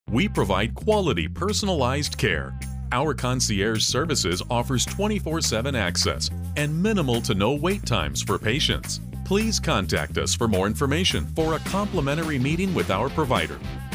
We provide quality, personalized care. Our concierge services offers 24/7 access and minimal to no wait times for patients. Please contact us for more information for a complimentary meeting with our provider.